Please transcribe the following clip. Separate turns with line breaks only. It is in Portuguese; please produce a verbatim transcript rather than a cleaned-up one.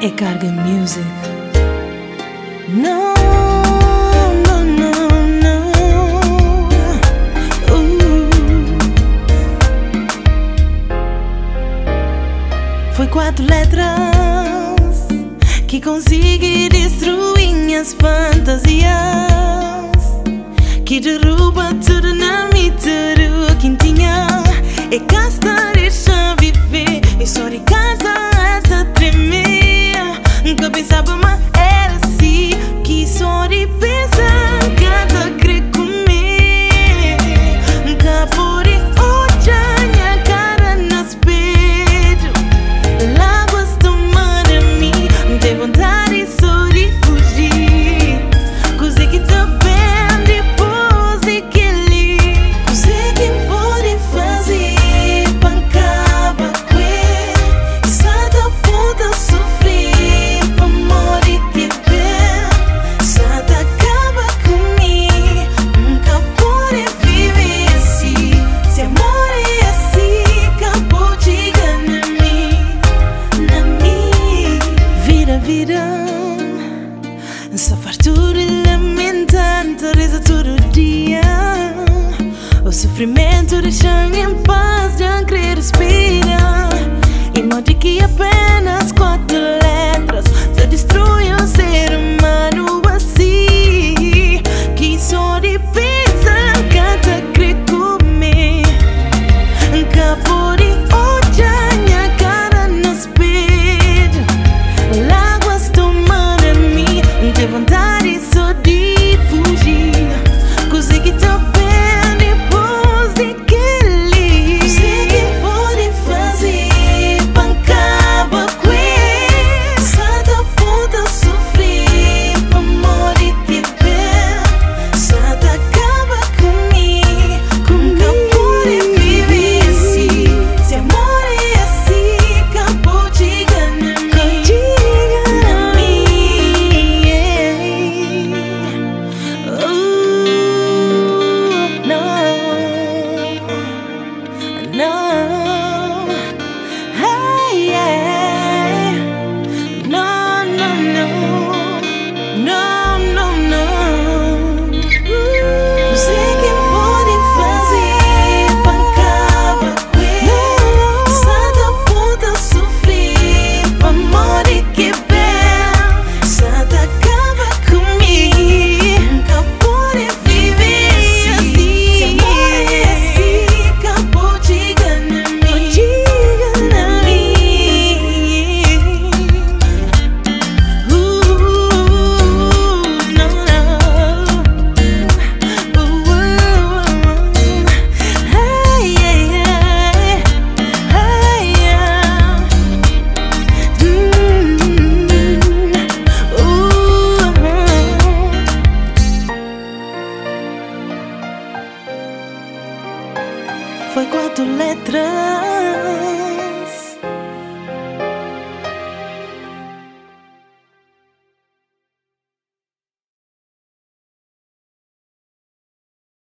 é Carga Music. Não, não, não, não. uh. Foi quatro letras que consegui destruir minhas fantasias, que derruba tudo na minha, tudo que tinha. É casta deixa viver, e só de casa essa tremer. Nunca pensava, mas era assim, que só de pensar cada querer comer. Nunca pude olhar minha cara no espelho. Lágrimas tomando a mim, não tem vontade só de fugir. Coisa que tá bem depois de que li. Coisa que pode fazer pra acabar com ele. Só da ponta sofrer pra morrer de pé. Só da acaba comigo, nunca pode viver assim. Se amor é assim, acabou de ganhar mim, na mim. Vira, vira, só faz tudo lamentar, reza todo dia. O sofrimento deixa-me em paz, já querer respirar. E note que apenas quatro letras só destruem o ser humano assim, que só de pensar cada querer comer. Acabou de olhar minha cara no espelho. Lágrimas tomando a mim, não tem vontade só de fugir. Coisa que tá bem depois de que li. Coisa que pode fazer pra acabar com ele. Só da ponta sofrer pra morrer de pé. Só da acaba comigo, nunca pode viver assim. Se amor é assim, acabou de ganhar mim, na mim, yeah. Oh, no, no, hey, yeah. No, no, no, no, no, no. Você que pode fazer pra acabar com ele. Só da ponta sofrer pra morrer que bem. Só da acaba comigo, nunca pode viver assim. Se amor é assim, acabou de ganhar mim, na mim. Uh, não, não. Uh, hey, yeah, hey, yeah. Mm, uh. Foi quatro letras